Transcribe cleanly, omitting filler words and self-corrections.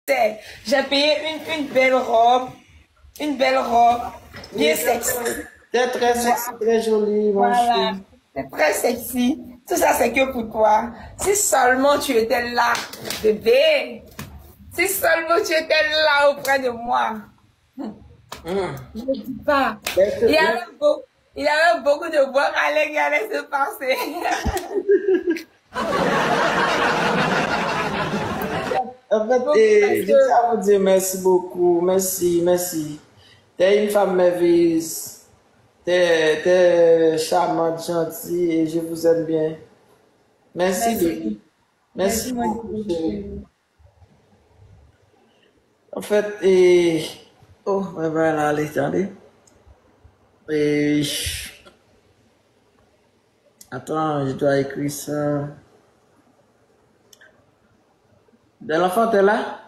J'ai payé une belle robe. Une belle robe. Bien sexy. C'est très sexy, très joli, mon Voilà. chéri. C'est très sexy. Tout ça, c'est que pour toi. Si seulement tu étais là, bébé. Si seulement tu étais là auprès de moi. Je ne dis pas. Il y avait beaucoup de bois qui allait se passer. En fait, je tiens à vous dire merci beaucoup. Merci, merci. T'es une femme merveilleuse. T'es charmante, gentille et je vous aime bien. Merci, baby. Merci Merci, mon beaucoup, chérie. Dieu. En fait, oh, voilà, allez, attendez. Et... Attends, je dois écrire ça. De l'enfant, t'es là?